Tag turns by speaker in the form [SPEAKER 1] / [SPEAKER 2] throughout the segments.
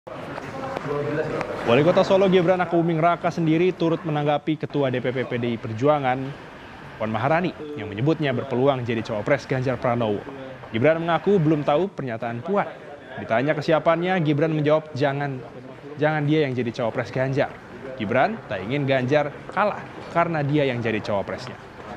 [SPEAKER 1] Wali Kota Solo Gibran Rakabuming Raka sendiri turut menanggapi Ketua DPP PDI Perjuangan Puan Maharani yang menyebutnya berpeluang jadi cawapres Ganjar Pranowo. Gibran mengaku belum tahu pernyataan Puan. Ditanya kesiapannya, Gibran menjawab jangan dia yang jadi cawapres Ganjar. Gibran tak ingin Ganjar kalah karena dia yang jadi cawapresnya.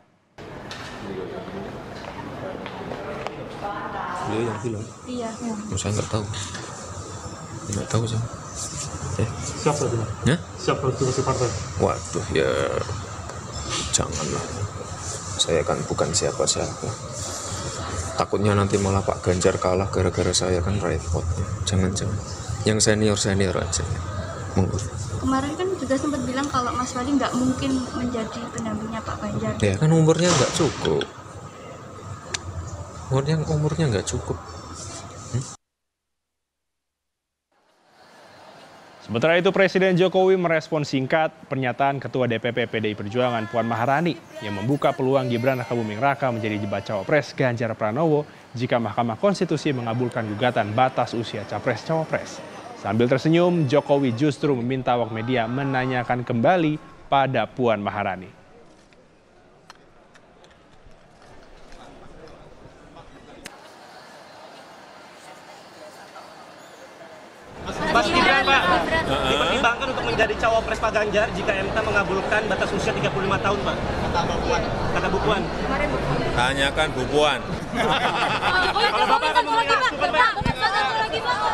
[SPEAKER 2] Dia yang bilang?
[SPEAKER 3] Iya.
[SPEAKER 2] Saya nggak tahu. Nggak tahu sih.
[SPEAKER 4] Siapa itu?
[SPEAKER 2] Ya?
[SPEAKER 4] Siapa itu partai?
[SPEAKER 2] Waduh, ya janganlah. Saya kan bukan siapa-siapa. Takutnya nanti malah Pak Ganjar kalah gara-gara saya, kan repot. Jangan-jangan. Yang senior-senior aja. Monggo.
[SPEAKER 3] Kemarin kan juga sempat bilang kalau Mas Wali nggak mungkin menjadi pendampingnya Pak Ganjar.
[SPEAKER 2] Ya kan umurnya nggak cukup. Umurnya nggak cukup.
[SPEAKER 1] Sementara itu Presiden Jokowi merespon singkat pernyataan Ketua DPP PDI Perjuangan Puan Maharani yang membuka peluang Gibran Rakabuming Raka menjadi cawapres Ganjar Pranowo jika Mahkamah Konstitusi mengabulkan gugatan batas usia capres-cawapres. Sambil tersenyum, Jokowi justru meminta awak media menanyakan kembali pada Puan Maharani.
[SPEAKER 5] Mas Gibran, Pak, dipertimbangkan untuk menjadi cawapres Pak Ganjar jika MK mengabulkan batas usia 35 tahun, Pak. Kata Bu Puan.
[SPEAKER 2] Tanyakan Bu Puan.
[SPEAKER 5] Kalau Bapak akan memberikan masukan, Pak.